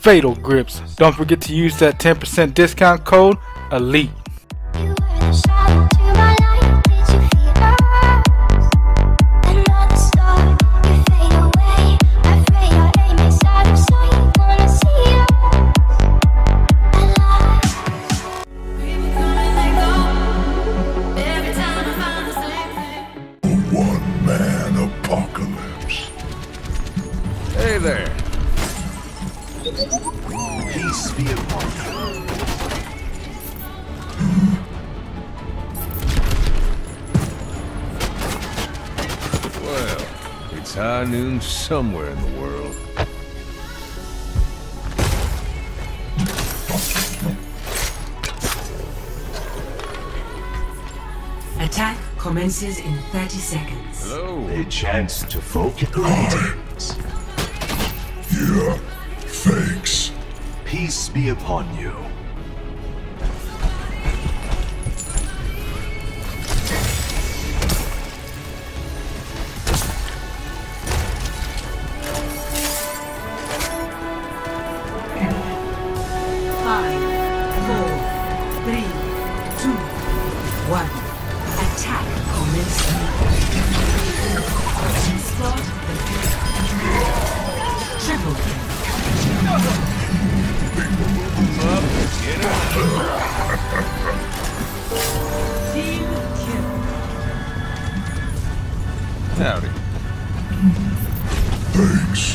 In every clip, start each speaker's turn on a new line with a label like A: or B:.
A: Fatal Grips. Don't forget to use that 10% discount code ELITE.
B: Hey there.
C: Peace be upon you.
B: Well, it's high noon somewhere in the world.
D: Attack commences in 30 seconds.
B: Hello.
C: A chance to focus. Greetings.
E: Yeah, thanks.
C: Peace be upon you.
D: Five, 4, 3, 2, 1. Attack commencing. Spot the kill. Triple kill. Team kill.
B: Howdy.
E: Thanks.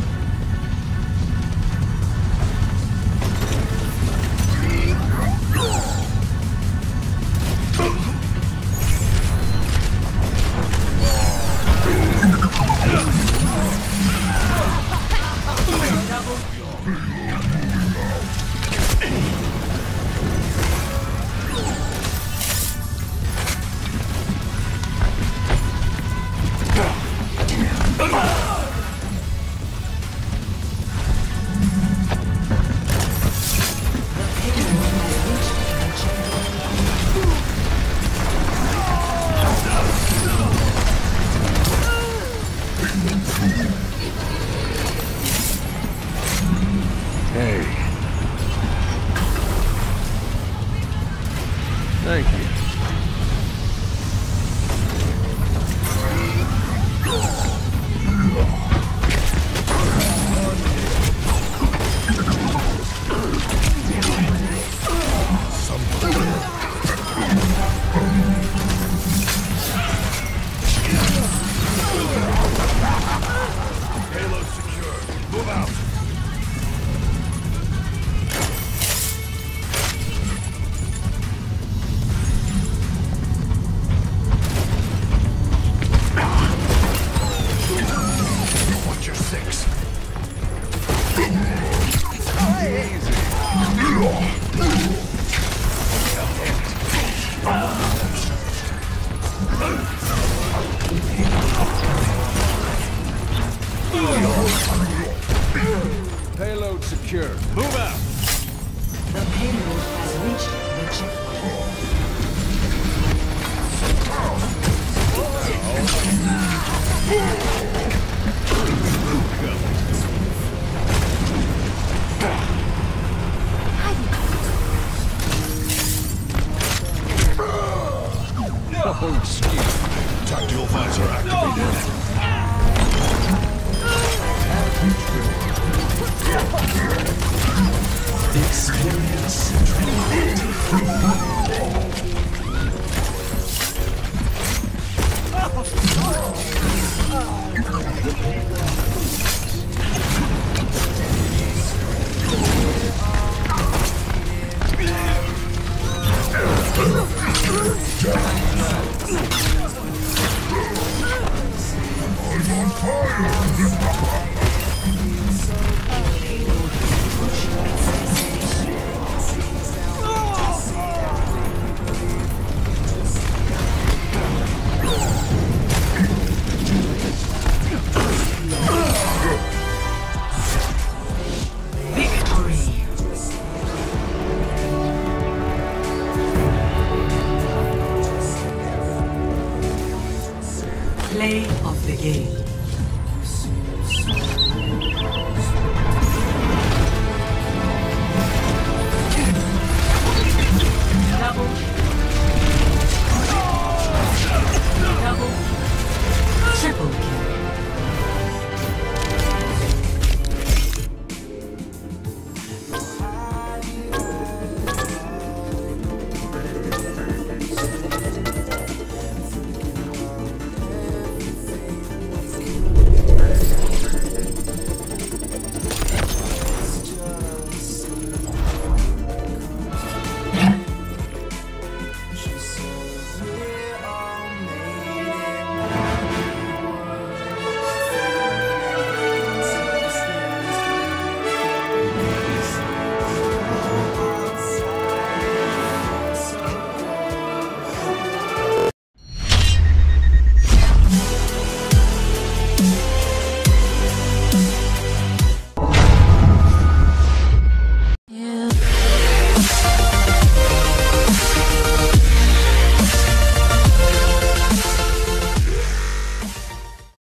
B: Hey. Thank you.
E: Payload secure. Move out. Watch your six.
B: Payload secure. Move out.
D: The payload has reached the checkpoint.
B: Oh, excuse me.
E: Tactical visor activated.
C: Experience.
E: I'm on fire.
D: Play of the game.